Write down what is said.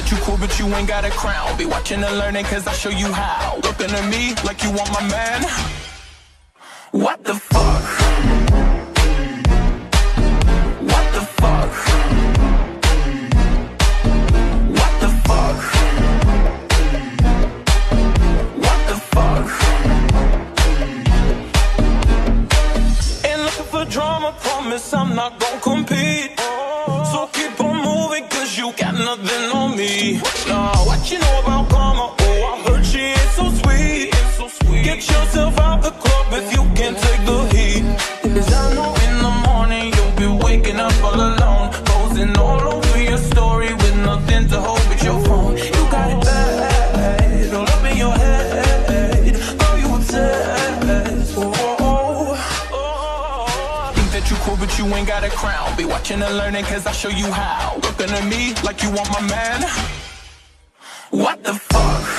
that you cool, but you ain't got a crown. Be watching and learning, cause I show you how. Looking at me like you want my man. What the fuck? What the fuck? What the fuck? What the fuck? Ain't looking for drama, promise I'm not gon' compete. So keep on moving, cause you got nothing on me. Nah, what you know about karma? Oh, I heard she ain't so sweet. Get yourself out the club if you can't take the heat. Cause I know in the morning you'll be waking up all alone, posting all over your story with nothing to hold but your phone. You got it bad, all up in your head. Girl, you obsessed. Think that you cool, but you ain't got a crown. Be watching and learning, cause I show you how. Looking at me like you want my man. What the fuck?